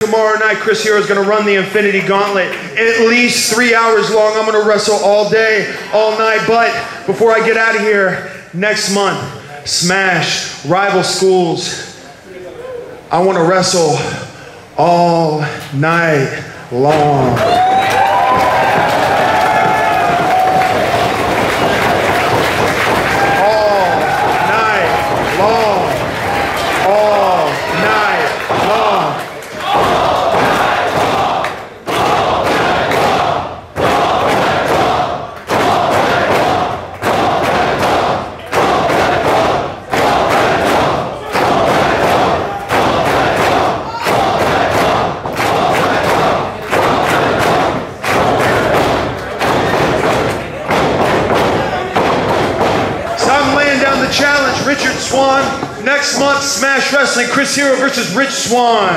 Tomorrow night, Chris Hero is going to run the Infinity Gauntlet. At least 3 hours long. I'm going to wrestle all day, all night. But before I get out of here, next month, Smash, Rival Schools. I want to wrestle all night long. Challenge, Rich Swann. Next month, Smash Wrestling, Chris Hero versus Rich Swann.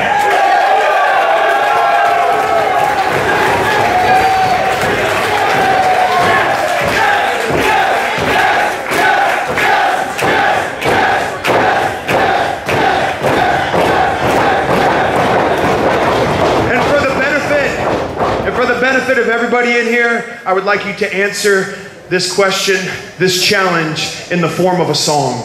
And for the benefit of everybody in here, I would like you to answer this question, this challenge, in the form of a song.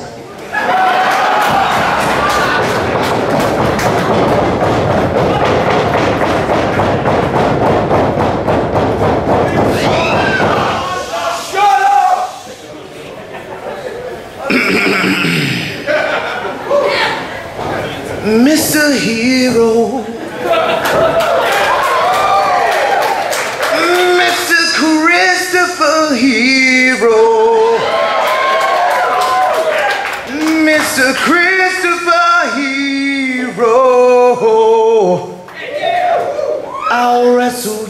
Shut up! Mr. Hero, Hero, Mr. Christopher Hero, I'll wrestle